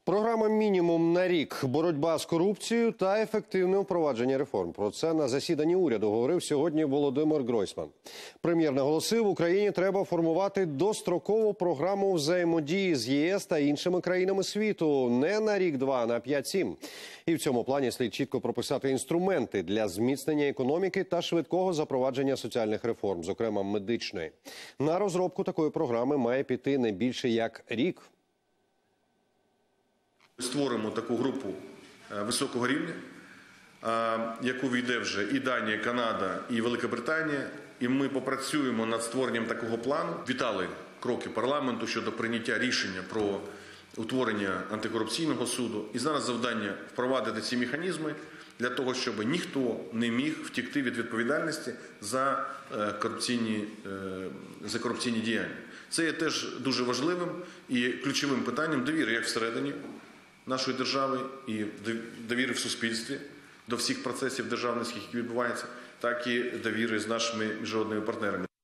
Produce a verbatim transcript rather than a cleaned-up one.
Програма «Мінімум на рік. Боротьба з корупцією та ефективне впровадження реформ». Про це на засіданні уряду говорив сьогодні Володимир Гройсман. Прем'єр наголосив, Україні треба формувати дострокову програму взаємодії з ЄС та іншими країнами світу. Не на рік-два, а на п'ять-сім. І в цьому плані слід чітко прописати інструменти для зміцнення економіки та швидкого запровадження соціальних реформ, зокрема медичної. На розробку такої програми має піти не більше як рік. Створимо таку групу високого рівня, яку війде вже і Данія, і Канада, і Велика Британія. І ми попрацюємо над створенням такого плану. Вітали кроки парламенту щодо прийняття рішення про утворення антикорупційного суду. І зараз завдання впровадити ці механізми для того, щоб ніхто не міг втекти від відповідальності за корупційні, за корупційні діяння. Це є теж дуже важливим і ключовим питанням довіри як всередині нашої держави і довіри в суспільстві до всіх процесів державницьких, які відбуваються, так і довіри з нашими міжнародними партнерами.